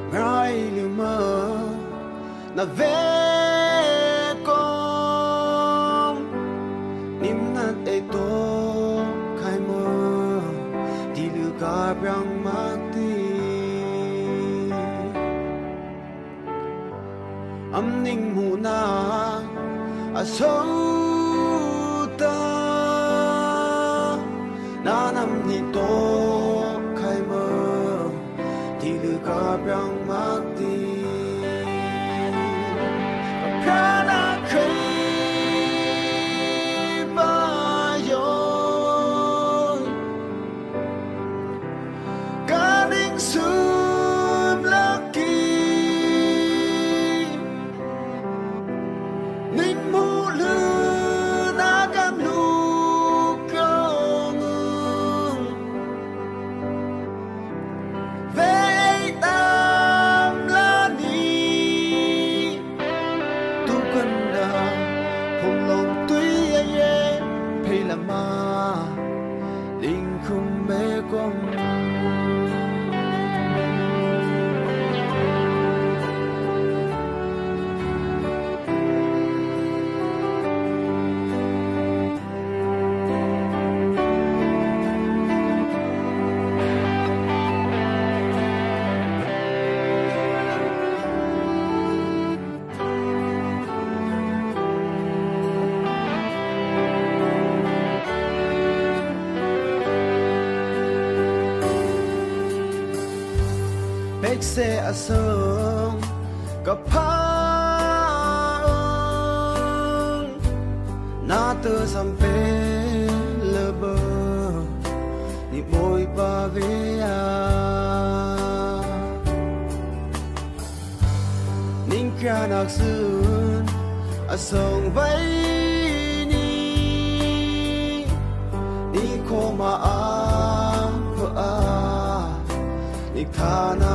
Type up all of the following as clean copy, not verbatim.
Rai lima na ve con nim nat e to khai mơ đi lưu cả brang makti âm ninh mu na a sâu ta na nam ni to khai mơ đi lưu cả brang makti se asong kapang na te sampe lebe ni boy pa vea ning kya nak sun asong vai ni koma a ni thana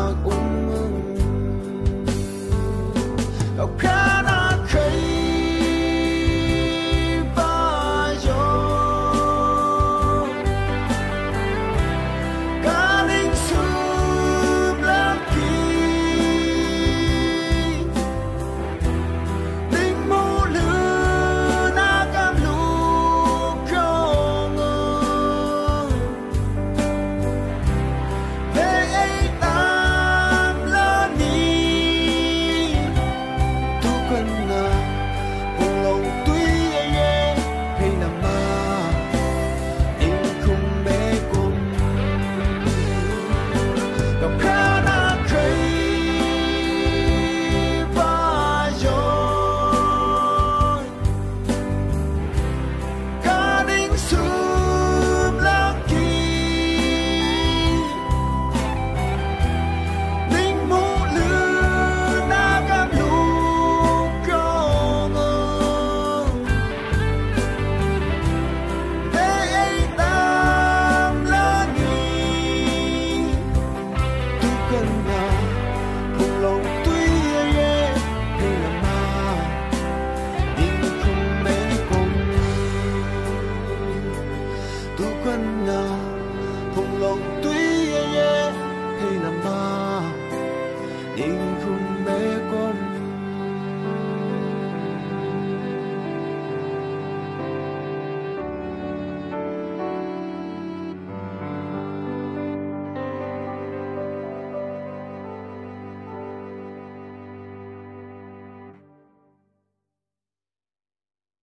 Hùng mê con